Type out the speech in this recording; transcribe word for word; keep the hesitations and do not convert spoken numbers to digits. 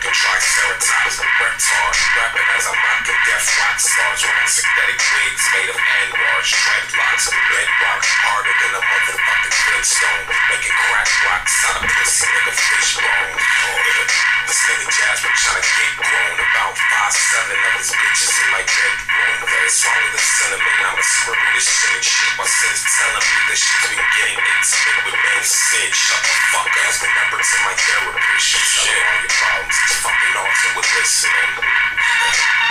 fucking triceratops, reptar, rapping as I'm mocking death rock stars, wearing synthetic wigs made of hand wash, dreadlocks, bedrock, harder than a motherfucking flintstone, making crack rocks out of pussy nigga fishbone. This nigga Jasmine tryna get grown, about five seven of his bitches in my bedroom. Better swallow the cinnamon, I'ma scribble this shit and shit. My sis telling me that she's been getting intimate with men Sid. Shut the fuck up, that's the number to my therapist. Shit, all your problems, just fucking off and with listening.